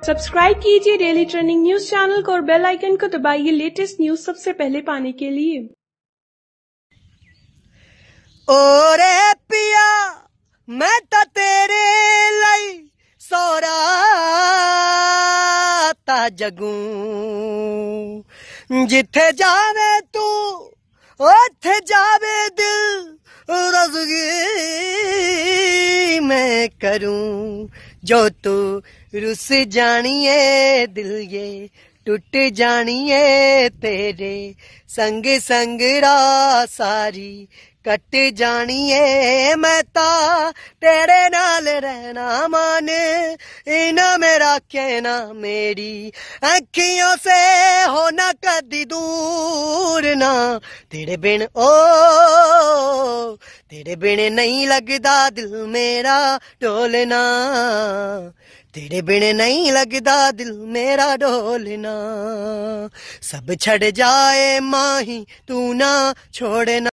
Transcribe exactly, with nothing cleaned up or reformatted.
Subscribe कीजिए daily trending news channel को और बेल आइकन को दबाइए लेटेस्ट न्यूज सबसे पहले पाने के लिए। ओरे पिया मैं तो तेरे ਲਈ सोरा ता जगू जिथे जावे तू उथे जावे दिल रज़गी मैं करूं जो तू रुस जानिए दिल ये टूट जानिए तेरे संग संग रा सारी कट जानिए मैं ता तेरे नाल रहना मान इना मेरा कहना मेरी अखियों से हो ना कदी दूर ना तेरे बिन ओ तेरे बिन नहीं लगदा दिल मेरा ढोलना तेरे बिन नहीं लगदा दिल मेरा ढोलना सब छड़ जाए माही तू ना छोड़ना।